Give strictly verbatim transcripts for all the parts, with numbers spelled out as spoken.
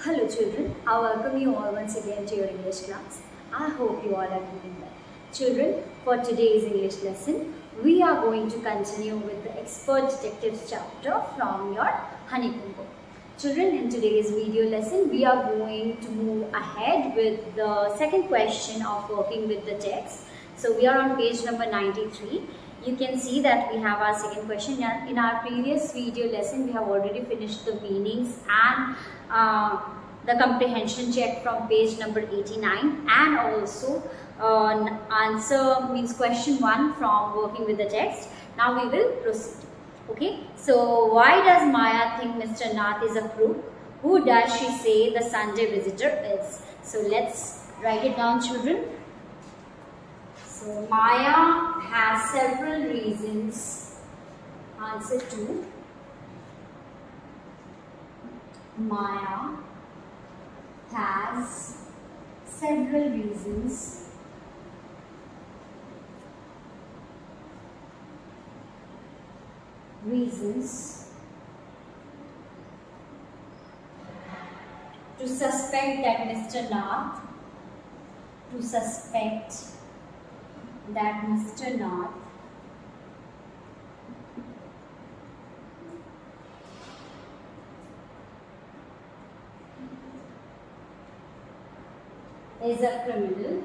Hello children, I welcome you all once again to your English class. I hope you all are doing well. Children, for today's English lesson, we are going to continue with the Expert Detectives chapter from your Honeycomb book. Children, in today's video lesson, we are going to move ahead with the second question of working with the text. So we are on page number ninety-three. You can see that we have our second question. In our previous video lesson, we have already finished the meanings and uh, the comprehension check from page number eighty-nine, and also uh, answer means question one from working with the text. Now we will proceed. Okay, so why does Maya think Mister Nath is a crook? Who does she say the Sunday visitor is? So let's write it down, children. So Maya has several reasons. Answer two. Maya has several reasons reasons to suspect that Mister Nath to suspect that Mister Nath is a criminal.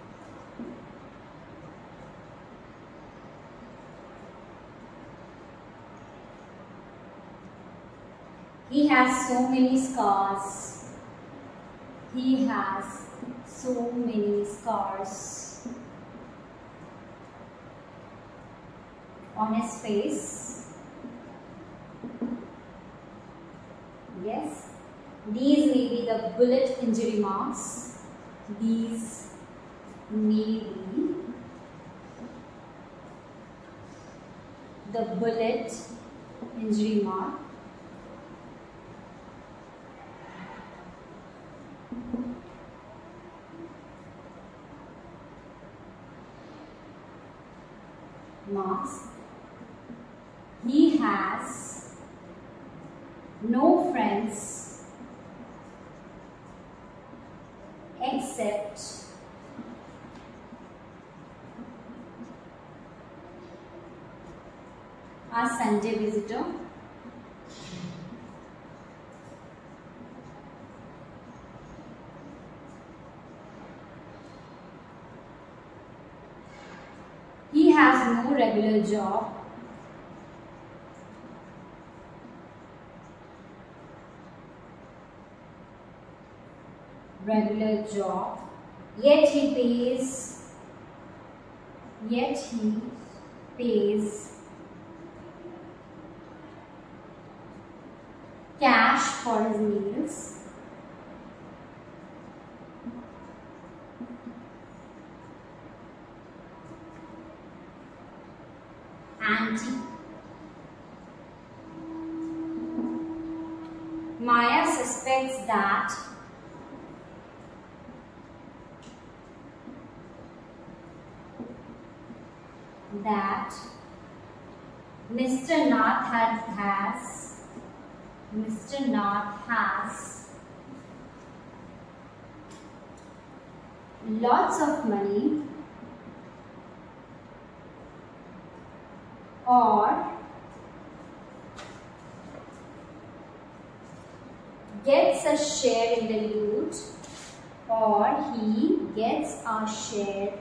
He has so many scars. He has so many scars on his face. Yes, these may be the bullet injury marks. These may be the bullet injury mark. Marks. He has no friends except a Sunday visitor. He has no regular job. Regular job. Yet he pays. Yet he pays cash for his meals. Auntie. Maya suspects that that Mister Nath had, has Mister Nath has lots of money or gets a share in the loot, or he gets a share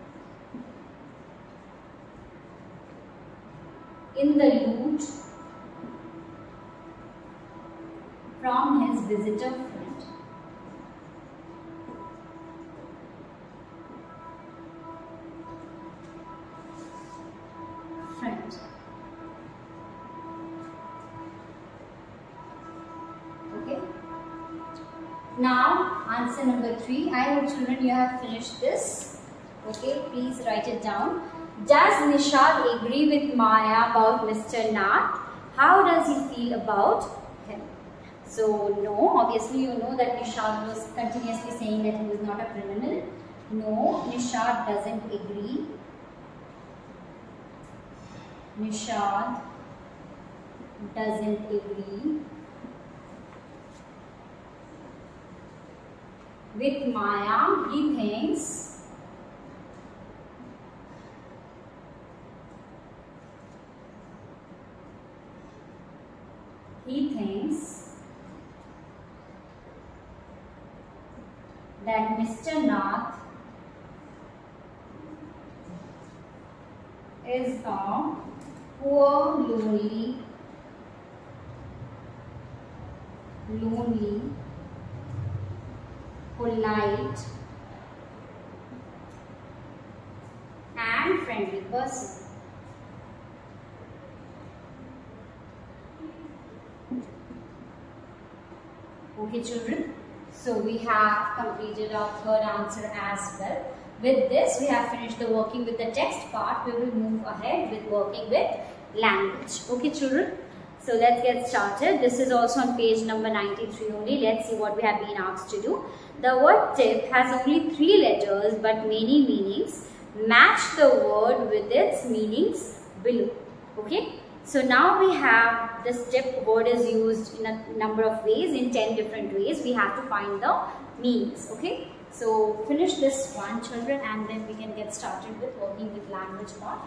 in the loot from his visitor friend. Friend. Okay. Now answer number three. I hope children you have finished this. Okay, please write it down. Does Nishad agree with Maya about Mister Nath? How does he feel about him? So no, obviously you know that Nishad was continuously saying that he was not a criminal. No, Nishad doesn't agree. Nishad doesn't agree with Maya, he thinks he thinks that Mister Nath is a poor, lonely, lonely, polite and friendly person. Okay children, so we have completed our third answer as well. With this, we have finished the working with the text part. We will move ahead with working with language. Okay children, so let's get started. This is also on page number ninety-three only. Let's see what we have been asked to do. The word tip has only three letters but many meanings. Match the word with its meanings below. Okay, so now we have this tip word is used in a number of ways, in ten different ways. We have to find the meanings. Okay, so finish this one children, and then we can get started with working with language part.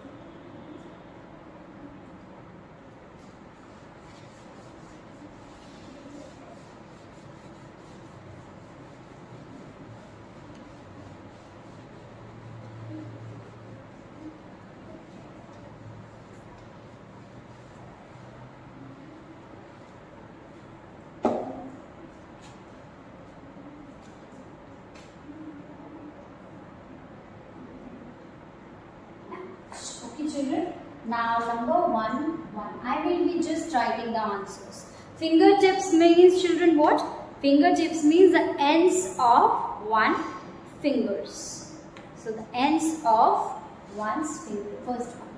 Okay children, now number one, one. I will be just writing the answers. Fingertips means children what? Fingertips means the ends of one fingers. So the ends of one's finger, first one.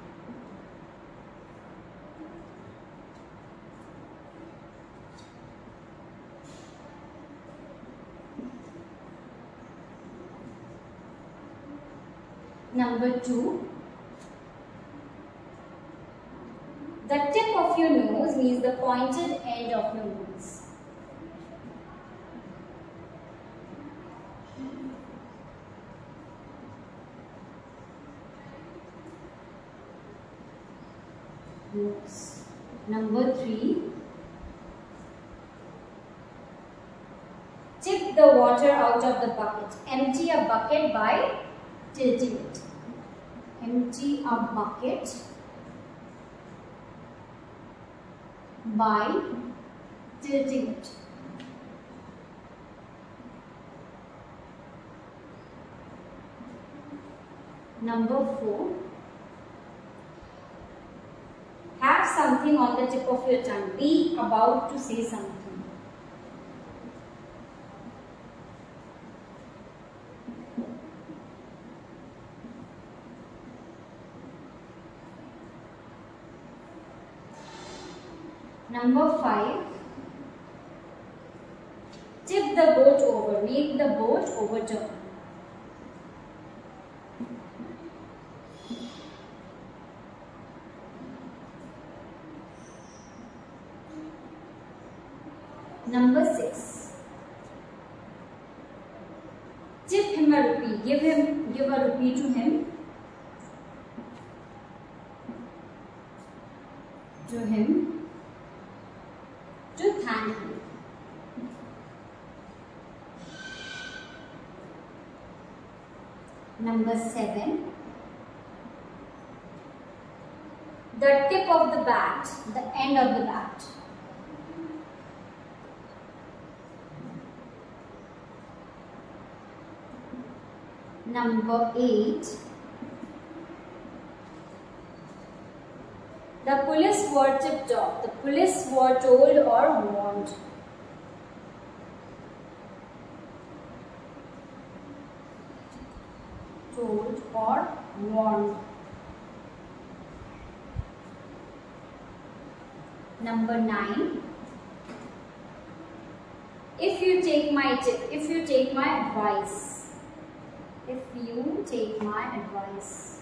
Number two, the tip of your nose means the pointed end of your nose. Nose. Number three, tip the water out of the bucket. Empty a bucket by tilting it. Empty a bucket by tilting it. Number four, have something on the tip of your tongue. Be about to say something. Number five, tip the boat over, make the boat overturn. Number six, tip him a rupee, give him, give a rupee to him, to him. To thank you. Number seven, the tip of the bat, the end of the bat. Number eight, the police were tipped off. The police were told or warned. Told or warned. Number nine, if you take my tip, if you take my advice. If you take my advice.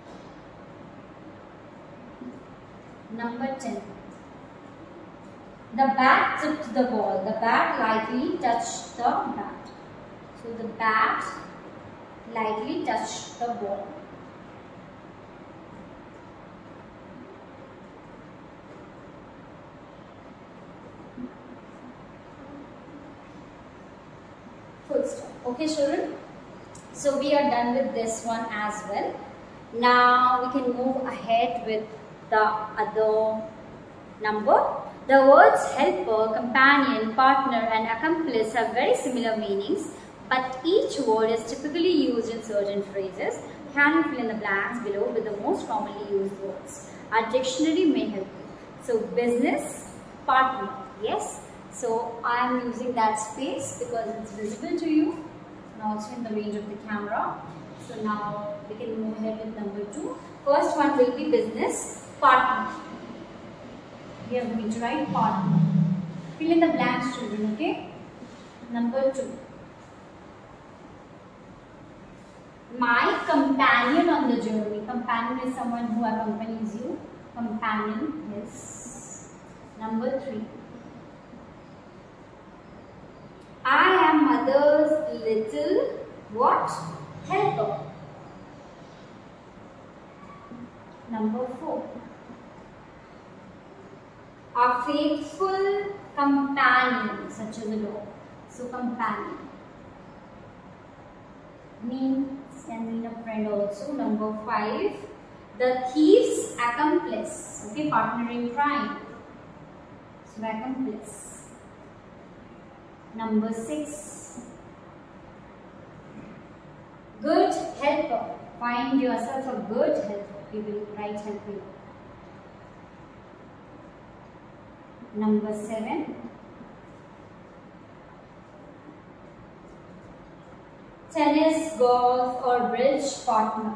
Number ten, The bat tipped the ball. The bat lightly touched the bat. So the bat lightly touched the ball. Full stop. Okay, children. So we are done with this one as well. Now we can move ahead with the other number. The words helper, companion, partner and accomplice have very similar meanings, but each word is typically used in certain phrases. Can you fill in the blanks below with the most commonly used words? Our dictionary may help you. So business, partner, yes. So I am using that space because it's visible to you and also in the range of the camera. So now we can move ahead with number two. First one will be business, partner. We are going to write partner. Fill in the blanks, children, okay? Number two. My companion on the journey. Companion is someone who accompanies you. Companion is number three. I am mother's little what? Helper. Number four. A faithful companion, such as a dog. So companion means can mean a friend also. Number five. The thief's accomplice. Okay, partner in crime. So accomplice. Number six. Good helper. Find yourself a good helper. We will write helper. Number seven. Tennis, golf or bridge partner.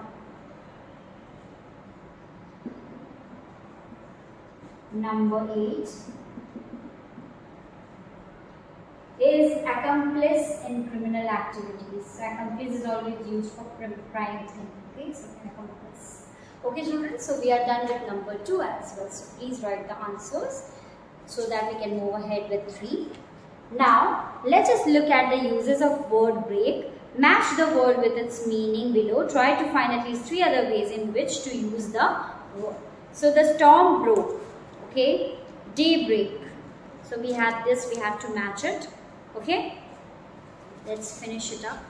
Number eight. Is accomplice in criminal activities. So accomplice is always used for crime thing. Okay, so accomplice. Okay, children. So we are done with number two as well. So please write the answers so that we can move ahead with three. Now let us look at the uses of word break. Match the word with its meaning below. Try to find at least three other ways in which to use the word. So the storm broke. Okay, daybreak. So we have this. We have to match it. Okay, let's finish it up.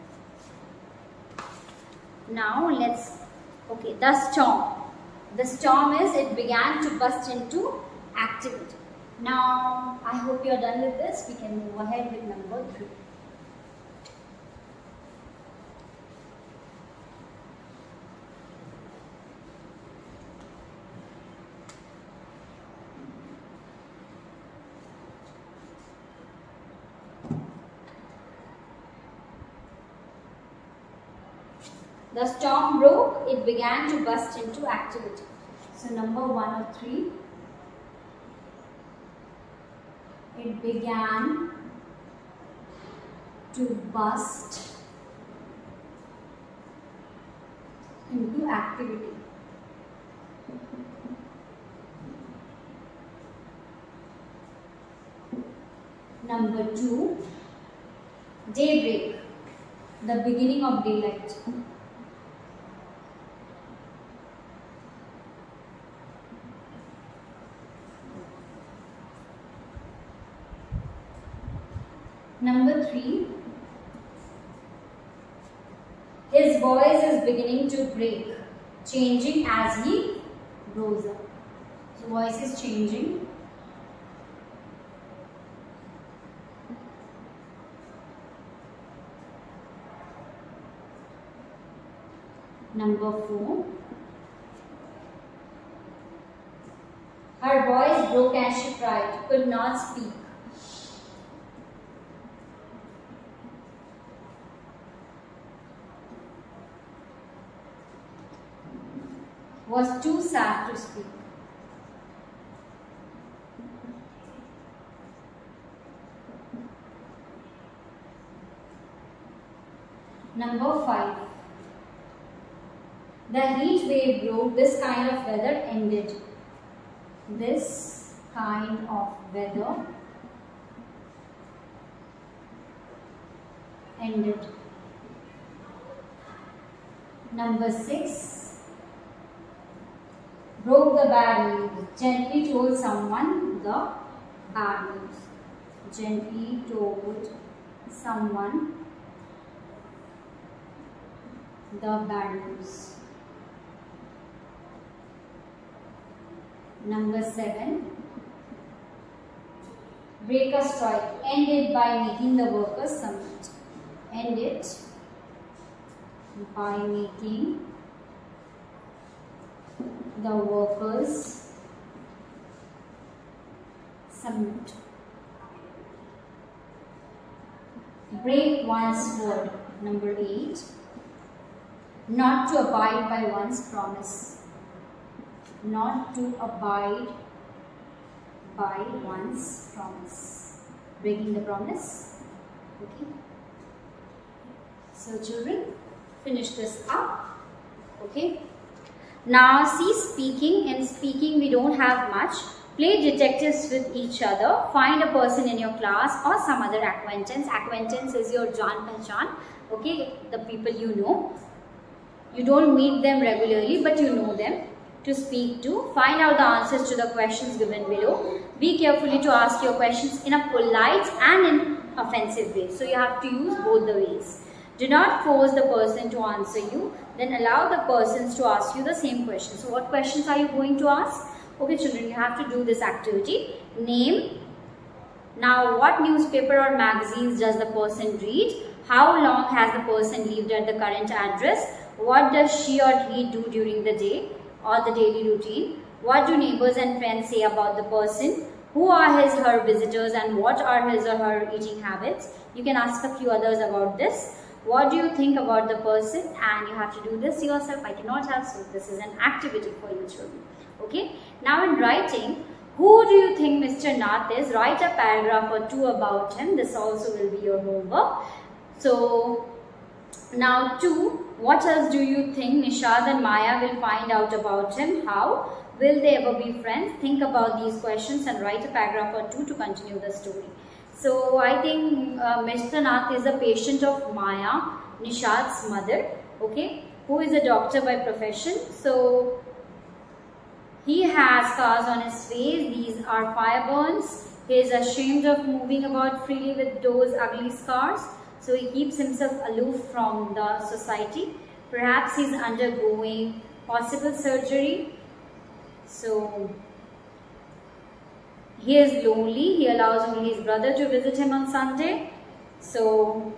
Now let's, okay, the storm. The storm is, it began to burst into activity. Now, I hope you are done with this. We can move ahead with number three. The storm broke, it began to burst into activity. So number one of three. It began to burst into activity. Number two, daybreak, the beginning of daylight. Number three, his voice is beginning to break, changing as he grows up. So voice is changing. Number four, her voice broke and she cried, could not speak. Was too sad to speak. Number five. The heat wave broke, this kind of weather ended. This kind of weather ended. Number six, broke the bad news. Gently told someone the bad news. Gently told someone the bad news. Number seven, break a strike. End it by making the workers submit. End it by making the workers submit. Break one's word. Number eight, not to abide by one's promise. Not to abide by one's promise. Breaking the promise. Okay. So children, finish this up. Okay. Now see speaking. In speaking we don't have much. Play detectives with each other. Find a person in your class or some other acquaintance. Acquaintance is your jaan pehchan. Okay. The people you know. You don't meet them regularly but you know them. To speak to. Find out the answers to the questions given below. Be carefully to ask your questions in a polite and in offensive way. So you have to use both the ways. Do not force the person to answer you. Then allow the persons to ask you the same question. So what questions are you going to ask? Okay children, you have to do this activity. Name. Now what newspaper or magazines does the person read? How long has the person lived at the current address? What does she or he do during the day or the daily routine? What do neighbors and friends say about the person? Who are his her visitors and what are his or her eating habits? You can ask a few others about this. What do you think about the person? And you have to do this yourself. I cannot help, so this is an activity for you children. Okay. Now in writing, who do you think Mister Nath is? Write a paragraph or two about him. This also will be your homework. So now two, what else do you think Nishad and Maya will find out about him? How? Will they ever be friends? Think about these questions and write a paragraph or two to continue the story. So I think uh, Mister Nath is a patient of Maya, Nishad's mother, okay, who is a doctor by profession. So he has scars on his face. These are fire burns. He is ashamed of moving about freely with those ugly scars. So he keeps himself aloof from the society. Perhaps he is undergoing possible surgery. So he is lonely. He allows only his brother to visit him on Sunday. So,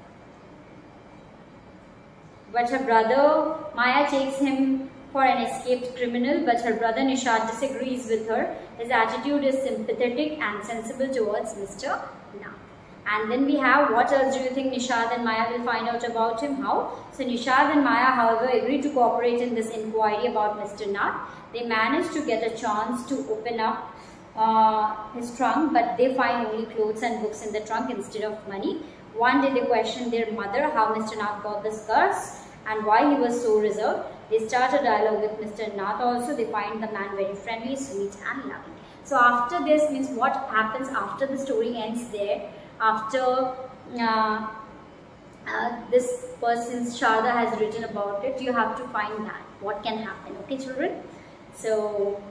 but her brother Maya takes him for an escaped criminal, but her brother Nishad disagrees with her. His attitude is sympathetic and sensible towards Mister Nath. And then we have, what else do you think Nishad and Maya will find out about him? How? So Nishad and Maya, however, agree to cooperate in this inquiry about Mister Nath. They manage to get a chance to open up uh, his trunk, but they find only clothes and books in the trunk instead of money. One day they question their mother how Mister Nath got the scars and why he was so reserved. They start a dialogue with Mister Nath also. They find the man very friendly, sweet and loving. So after this, means what happens after the story ends there, after uh, uh, this person's Sharda has written about it, you have to find that, what can happen, okay children? So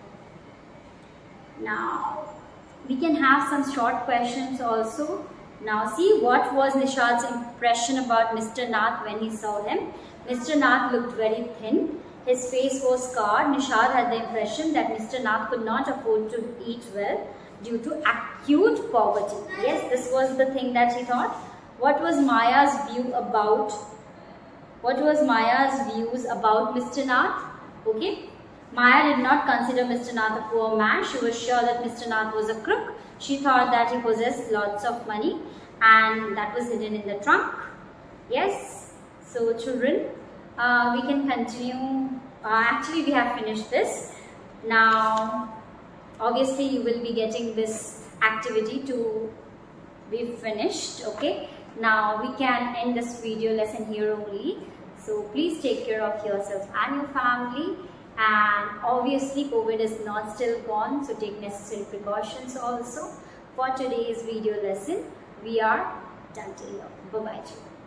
now we can have some short questions also. Now see, what was Nishad's impression about Mister Nath when he saw him? Mister Nath looked very thin. His face was scarred. Nishad had the impression that Mister Nath could not afford to eat well due to acute poverty. Yes, this was the thing that he thought. What was Maya's view about? What was Maya's views about Mister Nath? Okay. Maya did not consider Mister Nath a poor man. She was sure that Mister Nath was a crook. She thought that he possessed lots of money and that was hidden in the trunk. Yes. So children, uh, we can continue. Uh, actually, we have finished this. Now, obviously, you will be getting this activity to be finished. Okay. Now, we can end this video lesson here only. So, please take care of yourself and your family. And obviously COVID is not still gone, so take necessary precautions also. For today's video lesson, we are done till here. Bye bye.